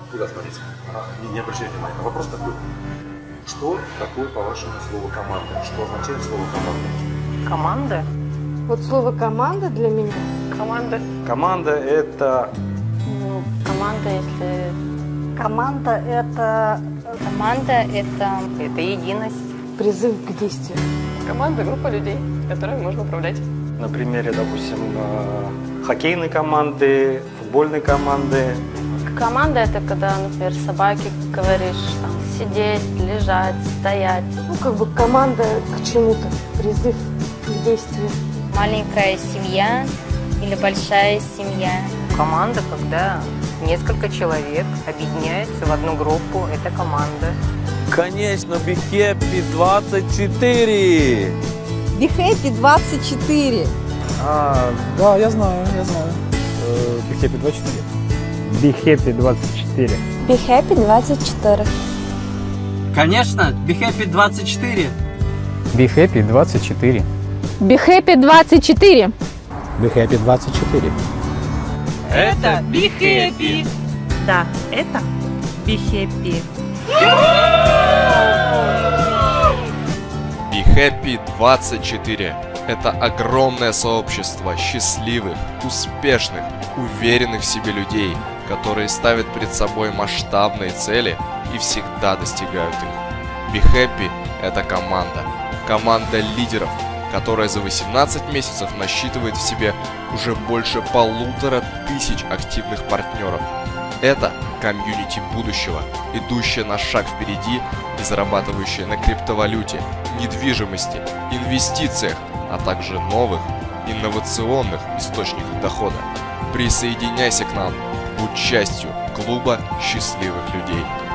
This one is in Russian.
Куда смотреть? Не обращайте внимания. Вопрос такой. Что такое, по-вашему, слово «команда»? Что означает слово «команда»? Команда? Вот слово «команда» для меня. Команда. Команда – это… Ну, команда, если… Команда – это… Команда – это единость. Призыв к действию. Команда – группа людей, которой можно управлять. На примере, допустим, хоккейной команды, футбольной команды. команда – это когда, например, собаке говоришь там, сидеть, лежать, стоять. Ну, как бы команда к чему-то, призыв к действию. Маленькая семья или большая семья. Команда, когда несколько человек объединяются в одну группу, это команда. Конечно, Be Happy 24! Be Happy 24! Да, я знаю. Be Happy 24. Be Happy 24. Be Happy 24. Конечно, Be Happy 24. Be Happy 24. Be Happy 24. Be Happy 24. Это Be Happy. Да, это Be Happy. Be Happy 24. Это огромное сообщество счастливых, успешных, уверенных в себе людей, которые ставят перед собой масштабные цели и всегда достигают их. Be Happy – это команда. Команда лидеров, которая за 18 месяцев насчитывает в себе уже больше 1500 активных партнеров. Это комьюнити будущего, идущее на шаг впереди и зарабатывающее на криптовалюте, недвижимости, инвестициях, а также новых, инновационных источниках дохода. Присоединяйся к нам, будь частью клуба счастливых людей.